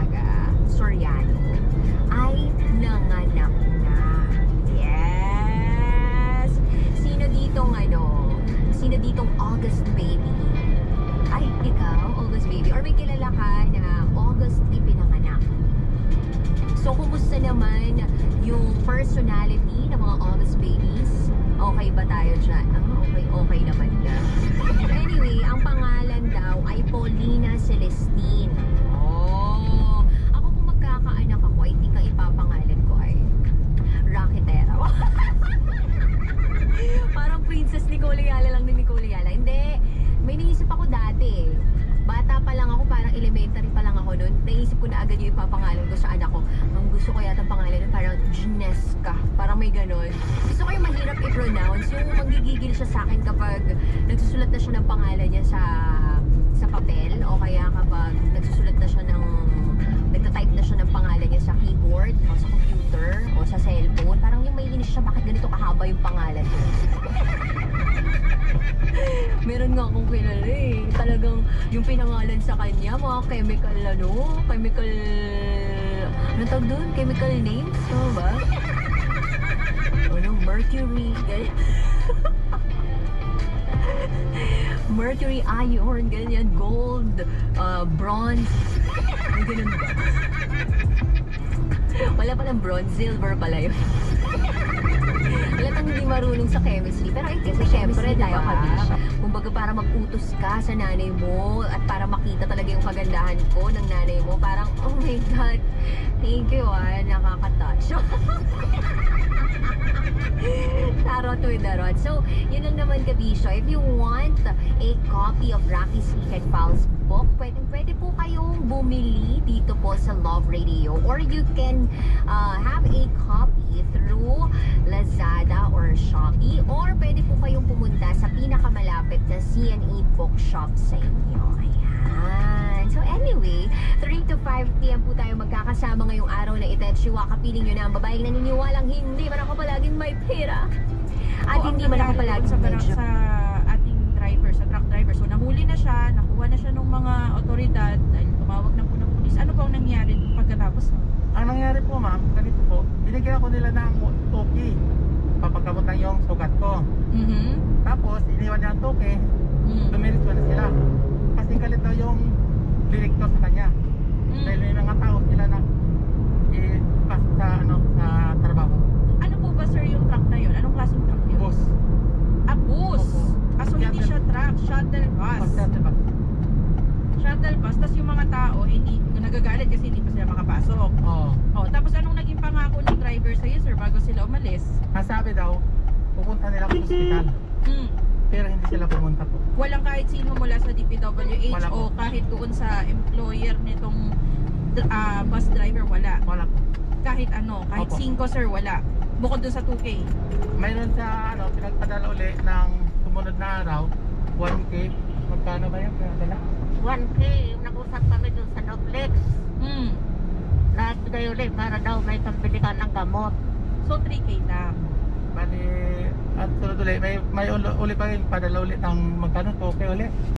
Gonzaga Soriano ay nanganak na. Yes! Sino ditong August baby? Ay, ikaw, August baby? Or may kilala ka na August ipinanganak? So, kumusta naman yung personality ng mga August babies? Okay ba tayo dyan? Okay naman na. Anyway, ang pangalan daw ay Paulina Celestine. Oh, ako kung magkakaanak ako, I think ang ipapangalan ko ay Rakitera. Parang Princess Nicole Ayala lang ni Nicole Ayala. Hindi, may naisip ako dati. Bata pa lang ako, parang elementary pa lang ako noon. Naisip ko na agad yung ipapangalan ko sa anak ko. Ang gusto ko yata pangalan nun, parang Ginesca. Parang may ganon. Gusto ko yung mahirap i-pronounce. Yung manggigigil siya sa akin kapag nagsusulat na siya ng pangalan niya sa papel. O kaya kapag nagsusulat na siya nagtatype na siya ng pangalan niya sa keyboard o sa computer o sa cellphone. Parang yung may inis siya, bakit ganito kahaba yung pangalan niya? Meron nga akong kilala eh. Talagang yung pinangalan sa kanya, mga chemical anong tawag doon? Chemical names? Ano ba? Mercury, ganyan. Mercury, iron, ganyan, gold, bronze. Ang ganun ba? Wala palang bronze, silver pala yun. Halatang hindi marunong sa chemistry. Pero ay kasi syempre tayo kabisya. Kumbaga para mag-utos ka sa nanay mo at para makita talaga yung kagandahan ko ng nanay mo. Parang, oh my God, thank you nakaka-touch. Tarot with the rod. So, yun lang naman kabisya. If you want a copy of Rocky's Weekend Pals book, pwede po kayong bumili dito po sa Love Radio. Or you can have a copy through Lazada or Shopee. Or pwede po kayong pumunta sa pinakamalapit na C&E bookshop sa inyo. Ayan. So anyway, 3 to 5 p.m. po tayo magkakasama ngayong araw na ito. At siwa, kapiling nyo na ang babaeng naniniwalang hindi man ako palaging may pera. At hindi man ako palaging medyo sa ating driver, sa truck driver. So nahuli na siya, nakuha na siya ng mga otoridad dahil tumawag na po ng pulis. Ano po ang nangyari pagkatapos? Ang nangyari po ma'am, ganito po, binigyan ako nila ng toki. Papagkamot lang yung sugat ko. Tapos, iniwan niya ang toki, dumiritso na sila. Kasi galit daw yung direktor sa kanya. Dahil may mga tao sila na i-pass sa trabaho. Ano po ba sir yung truck na yun? Anong klaseng truck yun? Bus. Bus? So hindi siya truck, shuttle bus. Shuttle bus, tapos yung mga tao hindi nagagalit kasi hindi pa sila makapasok. Tapos anong naging pangako ng driver sa'yo sir bago sila umalis? Ang sabi daw, pupunta nila sa hospital. Pero hindi sila pumunta po. Walang kahit sino mula sa DPWH Wala o po. kahit doon sa employer nitong bus driver, wala. Wala po. Kahit Opo. 5 sir, wala. Bukod doon sa 2K. Mayroon sa pinagpadala uli ng sumunod na araw, 1K. Magkano ba yung pinagpadala? 1K, yung nag-usap kami dun sa Noblex. Nagbigay ulit para daw may pambili ka ng gamot. So 3K lang. Bali, at sunod ulit, may uli pa rin padala ulit ng magkano, 2K ulit.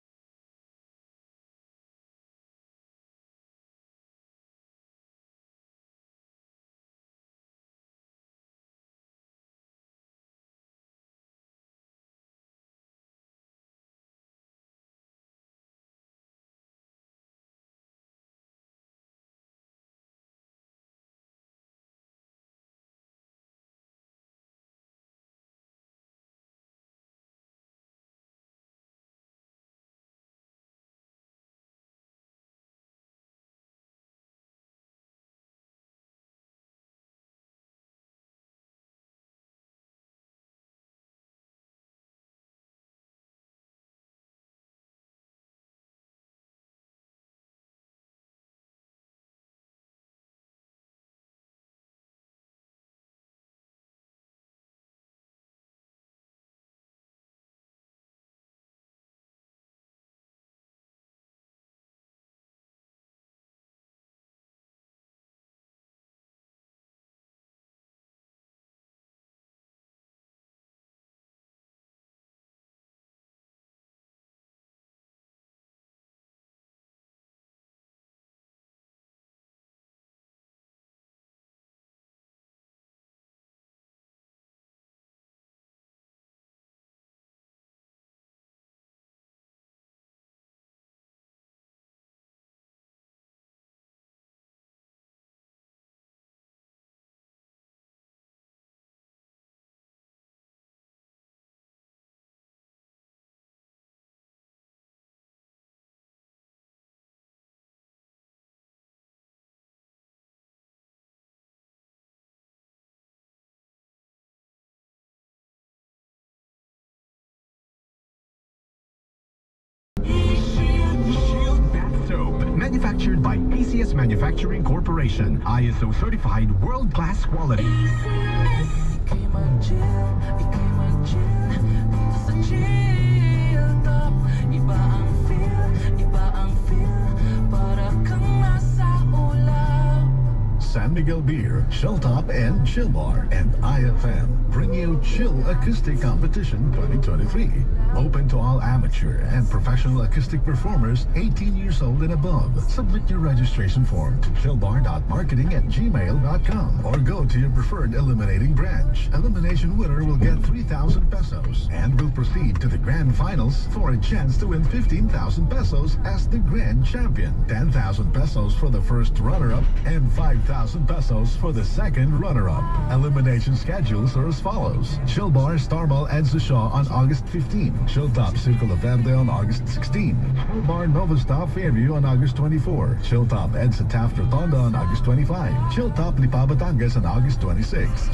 manufactured by ACS Manufacturing Corporation. ISO certified world-class quality. San Miguel Beer, Shilltop, and Chill Bar, and IFM bring you Chill Acoustic Competition 2023. Open to all amateur and professional acoustic performers 18 years old and above. Submit your registration form to chillbar.marketing@gmail.com or go to your preferred eliminating branch. Elimination winner will get 3,000 pesos and will proceed to the grand finals for a chance to win 15,000 pesos as the grand champion, 10,000 pesos for the first runner-up, and 5,000 pesos for the second runner-up. Elimination schedules are as follows. Chill Bar Star Mall Edsa Shaw on August 15. Shilltop Circulo Verde on August 16. Chill Bar Nova Stop Fairview on August 24. Shilltop Edsa Taft Rotonda on August 25. Shilltop Lipa Batangas on August 26.